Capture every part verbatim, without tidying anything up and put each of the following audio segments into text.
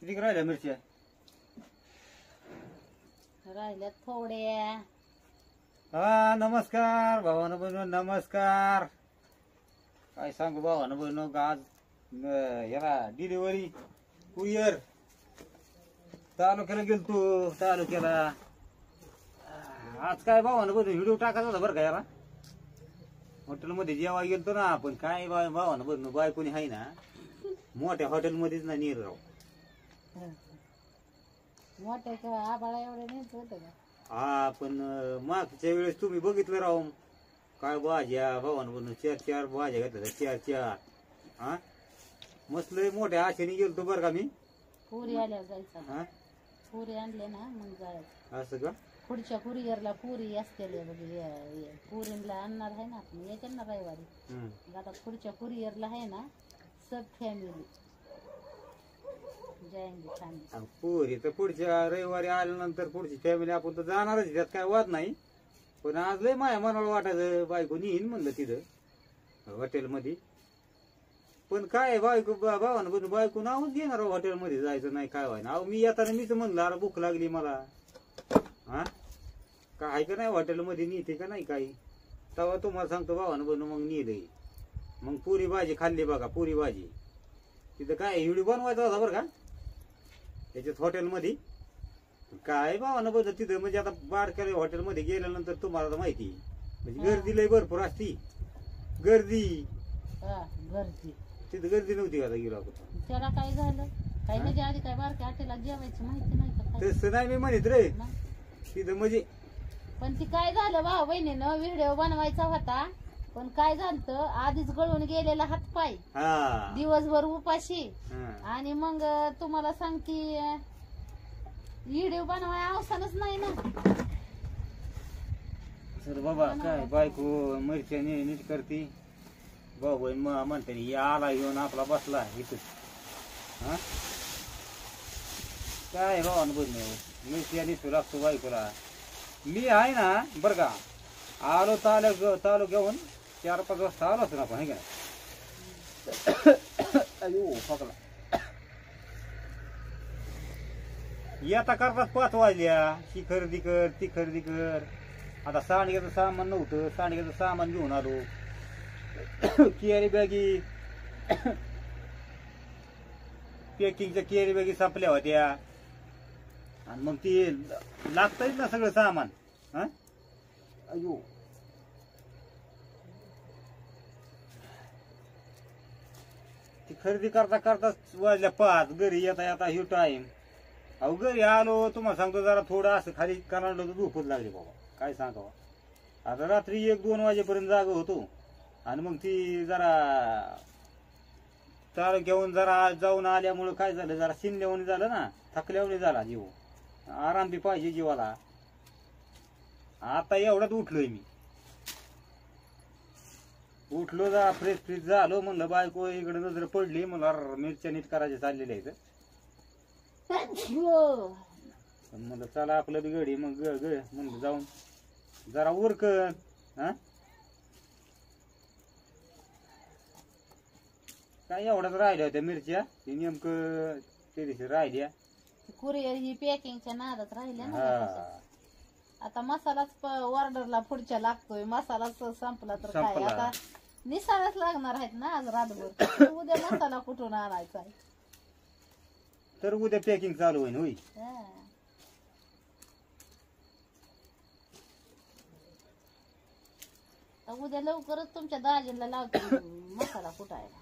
किती राहिल्या मिरच्या राहिल्यात थोड्या. हा नमस्कार भावानं बहिण नमस्कार. काय सांगू भावानं बहिण आज याला डिलिव्हरी कुरिअर तालुक्याला गेलतो. तालुक्याला आज काय भावानं बहिण व्हिडिओ टाकायचा होता बरं का याला. हॉटेलमध्ये जेवाय गेलतो ना आपण. काय भावानं बहिण बायकोनी आहे ना मोठ्या हॉटेलमध्येच ना नीर राव. मोठ्या आबाळा एवढे नेत होत का. हा पण मागच्या वेळेस तुम्ही बघितलं राव काय भाज्या भावानं बनून चार चार भाज्या घेतल्या चार चार. हा मस्त लय मोठ्या आशेने गेलतो बरं का मी. पुरी आल्यावर जायचं. हा पुरी आणले ना मग जायचं. असं का. पुढच्या कुरिअरला पुरी असते पुरीला आणणार आहे ना आपण येते ना रविवारी. आता पुढच्या कुरिअरला आहे ना सब फॅमिली जायंगे. पुरी तर पुढच्या रविवारी आल्यानंतर पुढची फॅमिली आपण तर जाणारच. त्यात काय वाद नाही. पण आज लय माया मनाला वाटायचं बायको नेईन म्हणलं तिथं हॉटेलमध्ये. पण काय बायको भावानं पण बायको नावच घेणार हॉटेलमध्ये जायचं नाही काय व्हाय ना. अहो मी येताना मीच म्हणलं अरे भूक लागली मला. हा काय का नाही हॉटेलमध्ये नेते का नाही काही. तेव्हा तुम्हाला सांगतो भावानं बनू मग नेलंय. मग पुरी भाजी खाल्ली बघा पुरी भाजी. तिथं काय व्हिडिओ बनवायचा होता बरं का त्याच्यात हॉटेलमध्ये. काय भावानं बघ तिथं म्हणजे आता बारक्या हॉटेलमध्ये गेल्यानंतर तुम्हाला माहिती म्हणजे गर्दी लय भरपूर असती. गर्दी गर्दी तिथं गर्दी नव्हती आता गेलो आपण. त्याला काय झालं काय म्हणजे आधी काय बारक्या हॉटेलला जेवायची माहिती नाही का. तसं नाही मी म्हणत रे तिथं म्हणजे. पण ती काय झालं भाऊ बहिणीनं व्हिडिओ बनवायचा होता पण काय झालं आधीच गळून गेलेला हातपाय दिवसभर उपाशी. आणि मग तुम्हाला सांगते व्हिडिओ बनवाय अवसानच नाही ना. सर बाबा काय बायको मिरच्या नीट करते भाऊ बहीण म्हणते आला घेऊन आपला बसला इथं. हा काय भावानं बहिण मिरच्या नीट लागतो बायकोला. मी आहे ना बरं का आलो तालुक तालुक्याहून चार पाच वाजता आलो असतो ना आपण. आहे का अयो पकडला येता करतात पाच वाजल्या. ही खरेदी कर ती खरेदी कर. आता सांडग्याचं सामान नव्हतं सांडग्याचं सामान घेऊन आलो. केरी बॅगी पॅकिंगच्या केरी बॅगी संपल्या होत्या. आणि मग ती लागतच ना सगळं सामान. हा अयो ती खरेदी करता करता वाजल्या पाच. घरी येता येता ह्यो टाइम. अहो घरी आलो तुम्हाला सांगतो जरा थोडं असं खाली करायला तर झोपच लागली बाबा काय सांगावं. आता रात्री एक दोन वाजेपर्यंत जागा होतो. आणि मग ती जरा तालुक्याहून जरा जाऊन आल्यामुळं काय झालं जरा शिनल्यावणी झालं ना थकल्यावणी झाला जीव. आराम बी पाहिजे जीवाला. आता एवढ्यात उठलोय मी. उठलो जा फ्रेश फ्रेश झालो म्हणलं बायको इकडे नजर पडली मला मिरच्या नीट करायचे चाललेले आहेत. म्हणलं चला आपलं बी गडी मग ग म्हणलं जाऊन जरा उरकन. हा काय एवढ्याच राहिल्या होत्या मिरच्या ती नेमकं ते दिवशी राहिल्या. कुरिअर ही पॅकिंगच्या नादात राहिल्या ना. आता मसालाच ऑर्डरला पुढच्या लागतोय. मसालाच संपला तर काय आता निसाळच लागणार आहेत ना आज रातभर. उद्या मसाला कुठून आणायचा आहे तर उद्या पॅकिंग चालू होईल. होई उद्या लवकरच तुमच्या दाजीला लावते मसाला कुटायला.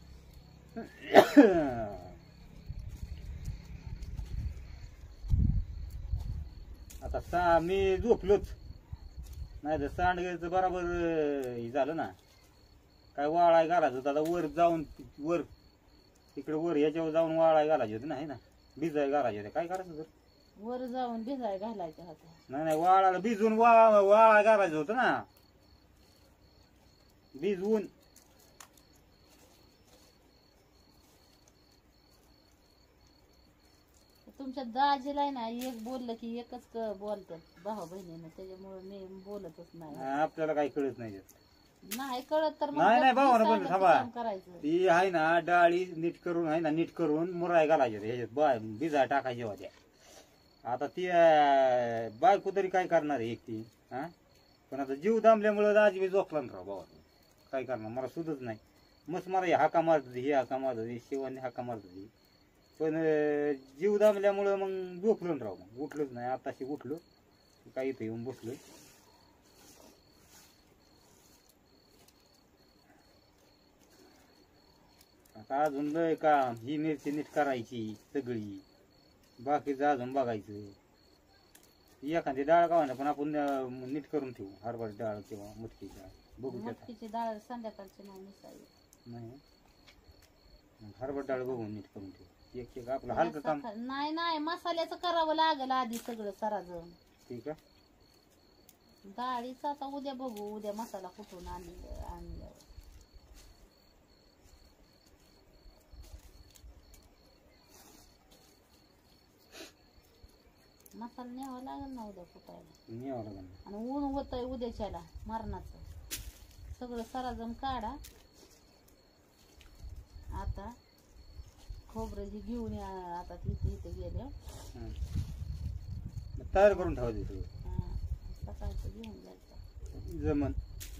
आता सा मी झोपलोच नाही तर सांडग्याचं बरोबर झालं ना. काय वाळाय घालायचं होतं. आता वर जाऊन वर तिकडे वर याच्यावर जाऊन वाळाय घालायचे होते ना. ना भिजाय घालायचे होते. काय करायचं तर वर जाऊन भिजाय घालायचं होतं. नाही नाही वाळाला भिजून वा वाळाय घालायचं होतं ना. भिजवून तुमच्या दाजीला ना एक बोललं की एकच बोलतात भाऊ बहिणीनं त्याच्यामुळे मी बोलतच नाही. आपल्याला काही कळत नाही. नाही कळत तर मग नाही नाही गप्प भावानं सांगायचं पण थांबा काम करायचं. ती आहे ना डाळी नीट करून आहे ना नीट करून मुराय घालायचे ह्याच्यात बाय बिजा टाकायच्या होत्या. आता ती अं, बायको तरी काय करणार आहे एकटी हा. पण आता जीव दामल्यामुळे दाजी बी झोपला ना राव बाबा. काय करणार मला सुधच नाही. मस्त मला हे हाका मारत होती ही हाका मारत होती शिवानी हाका मारत होती. पण अं, जीव दामल्यामुळं मग झोपलो ना राव. मग उठलोच नाही. आताशी उठलो काय इथं येऊन बसलो. आता अजून लय का ही मिरची नीट करायची सगळी. बाकीचं अजून बघायचं. एखादी डाळ का होईना पण आपण अं, नीट करून ठेवू. हरभरा डाळ किंवा मटकी डाळ बघू त्यात मटकीची डाळ संध्याकाळची नाही मिसावी. नाही. मग हरभरा डाळ बघून नीट करून ठेवू. एक एक आपलं हलकं काम. सकाळ- नाही नाही मसाल्याचं करावं लागेल आधी सगळं सराजून. ठीक आहे. डाळीचं आता उद्या बघू. उद्या मसाला कुठून आणलं आणल्यावर मसाला न्यावा लागेल ना उद्या कुटायला. न्यावं लागेल. आणि ऊन होतंय उद्याच्याला मरणाचं. सगळं सराजम काढा आता. खोबरं जी घेऊन या आता तिथे इथे गेले. हं. मग तयार करून ठेवायचं सगळं. हा, सकाळचं घेऊन जायचं. जमन.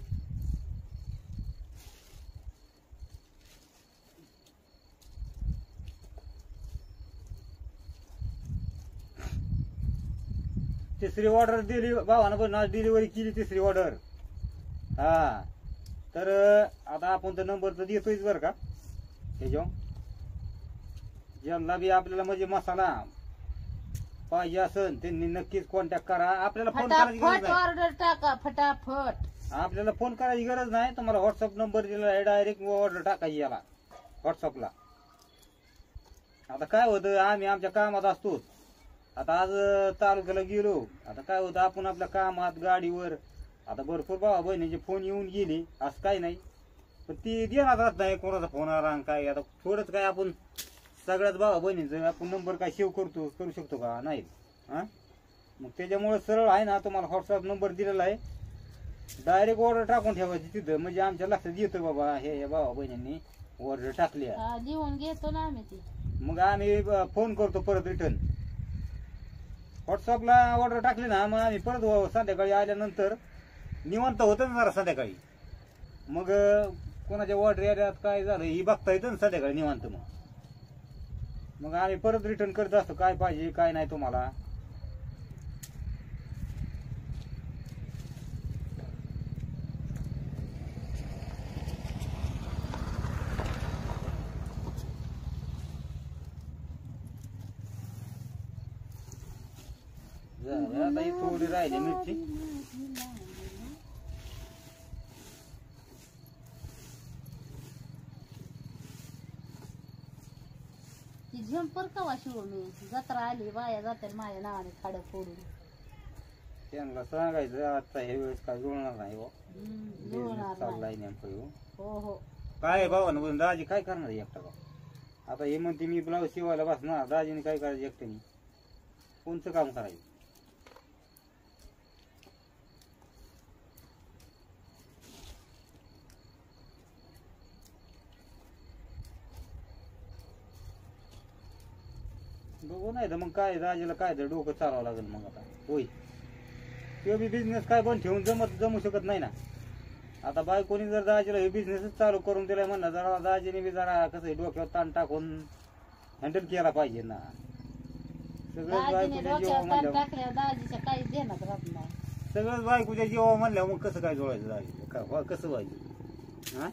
तिसरी ऑर्डर दिली भावानं पण आज डिलिव्हरी केली तिसरी ऑर्डर. हा तर आता आपण तर नंबर तर देतोयच बरं का. ह्याच्या ज्यांना बी आपल्याला म्हणजे मसाला पाहिजे असेल त्यांनी नक्कीच कॉन्टॅक्ट करा. आपल्याला फोन करायची गरज फटाफट नाही. ऑर्डर टाका फटाफट. आपल्याला फोन करायची गरज नाही. तुम्हाला व्हॉट्सअप नंबर दिला आहे डायरेक्ट ऑर्डर टाकायची याला व्हॉट्सअपला. आता काय होतं आम्ही आमच्या कामात असतो. आता आज तालुक्याला गेलो. आता काय होतं आपण आपल्या कामात गाडीवर आता भरपूर भावा बहिणीचे फोन येऊन गेले असं काही नाही. पण ती देणार राहत नाही कोणाचा फोन आला काय. आता थोडंच काय आपण सगळ्याच भावा बहिणीचं आपण नंबर काय सेव्ह करतो करू शकतो का नाही हा. मग त्याच्यामुळे सरळ आहे ना तुम्हाला व्हॉट्सअप नंबर दिलेला आहे. डायरेक्ट ऑर्डर टाकून ठेवायची तिथं म्हणजे आमच्या लक्षात येतं बाबा हे हे भावा बहिणींनी ऑर्डर टाकली आहे. हा, लिहून घेतो ना आम्ही ती. मग आम्ही फोन करतो परत रिटर्न. व्हॉट्सअपला ऑर्डर टाकली ना मग आम्ही परत संध्याकाळी आल्यानंतर निवांत होतं ना जरा संध्याकाळी. मग कोणाच्या ऑर्डर एरियात काय झालं ही बघता येतं ना संध्याकाळी निवांत. मग मग आम्ही परत रिटर्न करत असतो काय पाहिजे काय नाही तुम्हाला. झालं, आता ही थोडी राहिली मिरची. ती झंपर कवा शिव मी. जत्रा आली बाया जाते माझ्या नावाने खाडं फोडून. त्यांना सांगायचं आता हे वेळेस काय जुळणार नाही हो. हम्म, बिझनेस जुळणार चाललाय नाही. नेमकं हो. हो हो. काय भावा दाजी काय करणार आहे एकटा भाऊ. आता हे म्हणते मी ब्लाऊज शिवायला बसणार दाजीने काय करायचं एकट्याने. कोणतं काम करायचं. बघू नाही तर मग काय दाजीला काय तर डोकं चालवावं लागेल मग आता होय. किंवा बी बिझनेस काय बंद ठेवून जमत जमू शकत नाही ना. आता बायकोनी जर दाजीला हे बिझनेसच चालू करून दिलाय म्हणलं जरा दाजीने बी जरा कसं डोक्यावर ताण टाकून हँडल केला पाहिजे ना. सगळंच दाजीने बायकोच्या जीवा डोक्यावर ताण म्हणल्यावर टाकल्यावर दाजीच्या काही देण्यात राहत नाही. सगळंच बायकोच्या जीवा म्हणल्यावर मग कसं काय जोडायचं दाजी का कसं व्हायचं हा.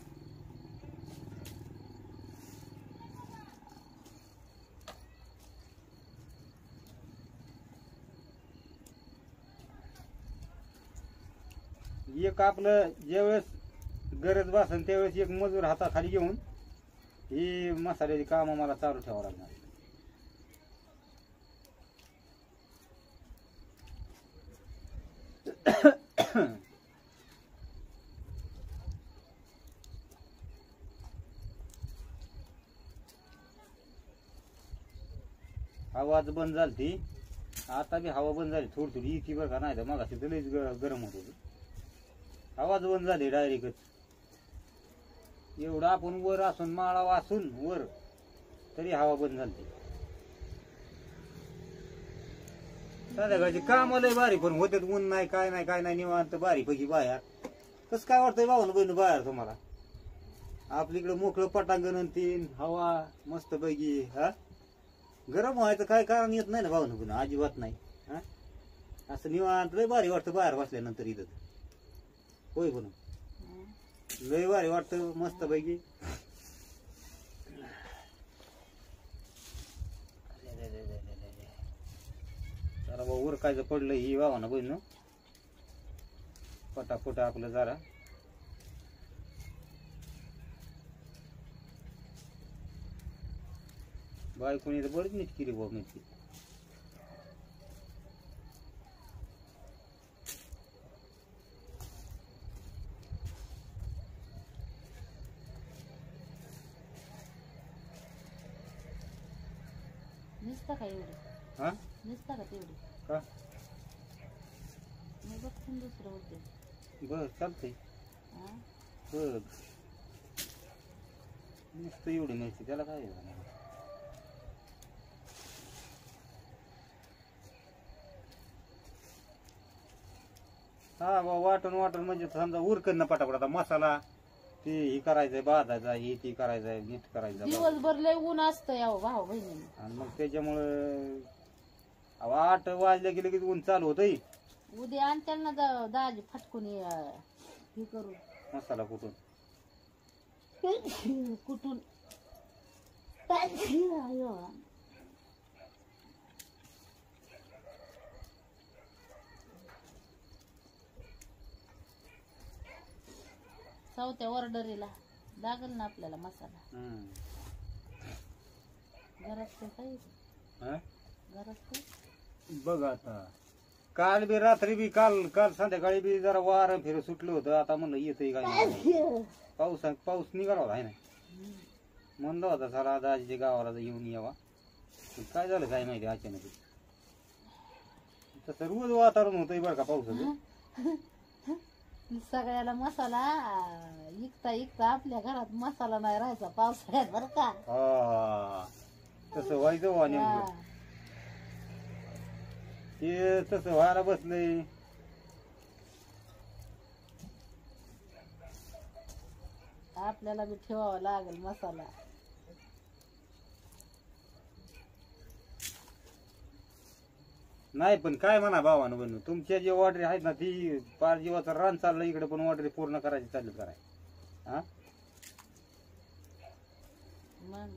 एक आपलं ज्यावेळेस गरज भासन त्यावेळेस एक मजूर हाताखाली घेऊन ही मसाल्याची कामं मला चालू ठेवावं लागणार. हवा आज बंद झाली. आता बी हवा बंद झाली थोडी थोडी इथे बरं का. नाही तर मग अशी लईच गरम होत होती. आवाज बंद झाली डायरेक्टच. एवढं आपण वर असून माळा वाचून वर तरी हवा बंद झाली. संध्याकाळची काम लय बारी पण होते ऊन नाही काय नाही काय नाही निवांत बारी पैकी बाहेर. कसं काय वाटतंय भावानं बहिण बाहेर तुम्हाला? आपलीकडे मोकळं पटांगण तीन हवा मस्त पैकी. हा गरम व्हायचं काय कारण येत नाही ना भावानं बहिण, अजिबात नाही. हा असं निवांत लय भारी वाटतं बाहेर बसल्यानंतर इथं. होय पण लय भारी वाटतं मस्त पैकी. जरा उरकायचं पडलं ही भावानं बहिण पटापट आपलं जरा. बायकोनी तर बरीच नीट केली बाबा नीट. निसता का एवढी? हा निसता का तेवढी? का मग बघून दुसरं होते. बर चालतंय. हा बर नुसतं एवढी माहिती त्याला काय आहे? हा बा वाटण वाटण म्हणजे समजा उरकन पटापट. आता मसाला ते ही करायचंय भाजायचा ही ती करायचंय नीट करायचं. दिवसभर लय ऊन असतं यावं भाऊ बहिणी. आणि मग त्याच्यामुळं अहो आठ वाजल्या गेले की ऊन चालू होतंय. उद्या आणत्याल ना दा- दाजी फटकून हे करून मसाला कुठून कुठून चौथ्या ऑर्डरीला लागल ना आपल्याला मसाला. हम्म. घरात ते काही हा? घरात ते बघ आता काल बी रात्री बी काल काल संध्याकाळी बी जरा वार फिर सुटलं होतं. आता म्हणलं येतंय काय पाऊस पाऊस निघाला होता आहे ना. म्हणलं होता साला दाजीच्या गावाला येऊन यावा. पण काय झालं काय माहिती अचानक. तसं रोज वातावरण होतंय बरं का पावसाचं. सगळ्याला मसाला इकता इकता आपल्या घरात मसाला नाही राहायचा पावसाळ्यात बरं का. हा तसं व्हायचं वा नेमकं. ते तसं व्हायला बसलंय. आपल्याला बी ठेवावा लागेल मसाला. नाही पण काय म्हणा भावानं बनू तुमच्या जे ऑर्डर आहेत ना ती पाच जीवाचं रान चाललं इकडे पण ऑर्डर पूर्ण करायची चालू कराय. हा मग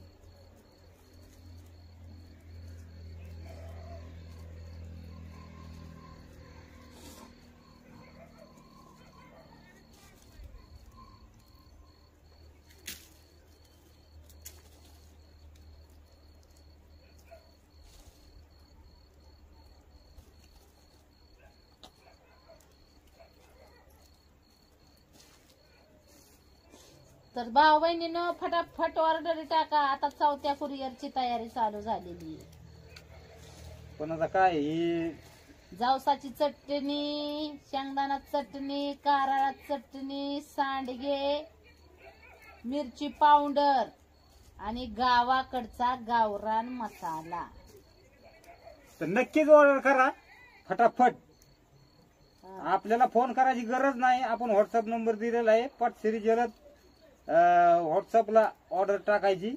तर भाऊ बहिणीनं फटाफट ऑर्डर टाका. आता चौथ्या कुरिअरची तयारी चालू झालेली आहे. पण आता काय ही जावसाची चटणी, शेंगदाणा चटणी, कारळा चटणी, सांडगे, मिरची पावडर आणि गावाकडचा गावरान मसाला. तर नक्कीच ऑर्डर करा फटाफट. आपल्याला फोन करायची गरज नाही. आपण व्हॉट्सअप नंबर दिलेला आहे. पटशिरी जलद व्हॉट्सअपला ऑर्डर टाकायची.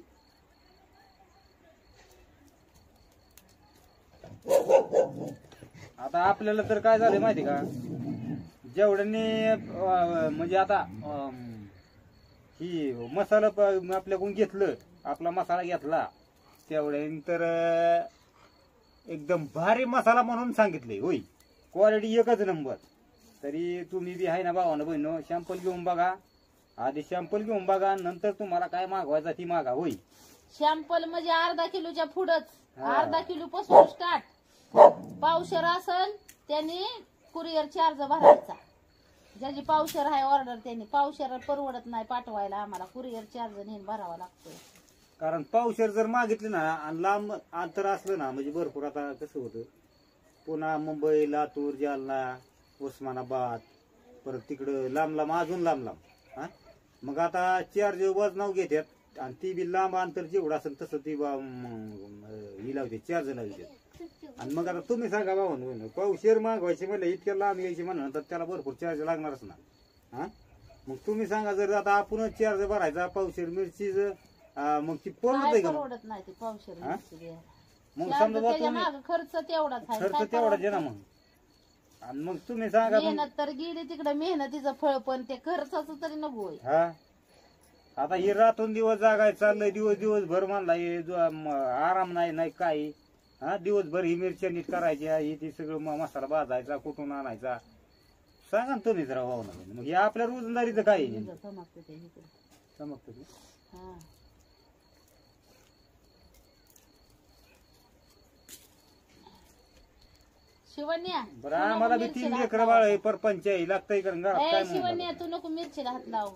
आता आपल्याला तर काय झालं माहिती का जेवढ्यांनी म्हणजे आता ही मसाला आपल्याकडून घेतलं आपला मसाला घेतला तेवढ्यानी तर एकदम भारी मसाला म्हणून सांगितले. होय क्वालिटी एकच नंबर. तरी तुम्ही बी आहे ना भावानं बहिण सॅम्पल घेऊन बघा. आधी सॅम्पल घेऊन बघा नंतर तुम्हाला काय मागवायचं ती मागा. होय सॅम्पल म्हणजे अर्धा किलोच्या पुढंच. अर्धा किलो पासून स्टार्ट. पावशेर असेल त्यांनी कुरिअर चार्ज भरायचा. ज्याची पावशेर आहे ऑर्डर त्यांनी पावशेर परवडत नाही पाठवायला. आम्हाला कुरिअर चार्ज नेहमी भरावा लागतो. कारण पावशेर जर मागितले ना आणि लांब अंतर असलं ना म्हणजे भरपूर. आता कसं होतं पुन्हा मुंबई लातूर जालना उस्मानाबाद परत तिकडं लांब लांब अजून लांब लांब. हा मग आता चार्ज वजनाव घेतात आणि ती बी लांब अंतर जेवढं असेल तसं ती बा- म- ही लावते चार्ज लावते. आणि मग आता तुम्ही सांगा बाबा पावशेर मागवायची म्हणलं इतक्या लांब यायची म्हणलं तर त्याला भरपूर चार्ज लागणारच ना. हा मग तुम्ही सांगा जर आता आपण चार्ज भरायचा पावशेर मिरची मग ती परवडत काय का? परवडत नाही ते पावशेर हा? मिरची द्यायला. मग चार समजा तर बा त्याच्या तुम्ही मागं खर्च तेवढाच आहे. खर्च काय तेवढाच आहे ना परवडतं? मग. आणि मग तुम्ही सांगा मग. मेहनत तर गेली तिकडे मेहनतीचं फळ पण ते खर्चाचं तरी नको होय. हा आता हे रातून दिवस जागाय चाललंय दिवस दिवसभर म्हणला हे जो म- आराम नाही नाही काही. हा दिवसभर ही मिरच्या नीट करायची ही ती सगळं म- मसाला भाजायचा कुठून आणायचा सांगा ना तुम्हीच राव भाऊ ना. मग हे आपल्या रोजंदारीचं काय आहे? तुझं चमकतं ते इकडे. चमकतं ते. हा. शिवण्या बरं तू नको आम्हाला बी मिरचीला तीन हात लेकर लावू. बाळ परपंच आहे लागतंय कारण घरात ए, काय शिवण्या म्हणून तू नको मिरचीला हात लाव.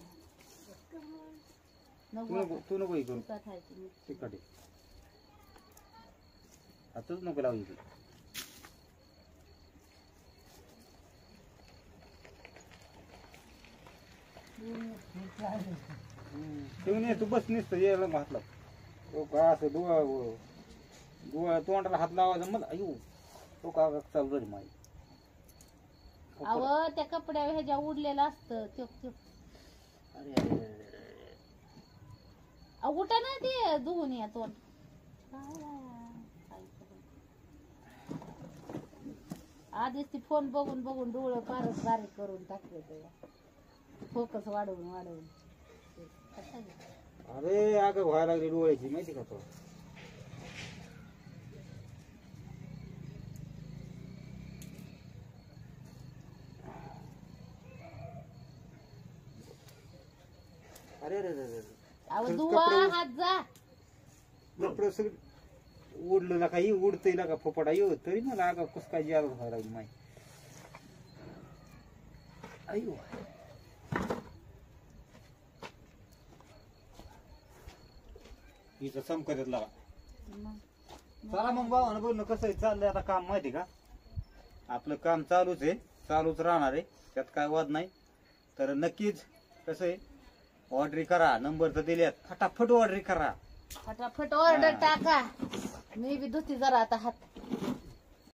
तू नको नको तू नको हे करू आता खायची मिरची. तिकडे हातच नको लावू इकडे. शिवणे तू बस नसतं यायला हात लाव. तो का असं डोळा डोळा तोंडाला हात लावायचा मला अयो तो का चालू झाली माझी. अव त्या कपड्या ह्याच्या उडलेलं असतं त्यो त्यो. अरे अरे अरे अरे. अहो, उठा ना ते धुवून या तोंड. आधीच ती फोन बघून बघून डोळं फारच बारीक करून टाकले ते फोकस वाढवून वाढवून. अरे अगं व्हायला लागली डोळ्याची माहिती का तो. अरे अरे अरे अरे. अहो खरंच धुवा कपडे- हात जा. कपडे सगळं उडलं ना काही उडतंय ना का फोपडा येऊ तरी मला अगं कस काय जेवण व्हायला लागली माहिती. अयो हिचं समकत लावा. मग. चला मग भावानं बोलणं कसं आहे चाललंय आता काम माहिती का आपलं काम चालूच आहे चालूच राहणार आहे त्यात काय वाद नाही. तर नक्कीच कसं आहे ऑर्डरी करा नंबर तर दिल्यात फटाफट ऑर्डरी करा. फटाफट ऑर्डर हा. टाका. मी बी धुती जरा आता हात.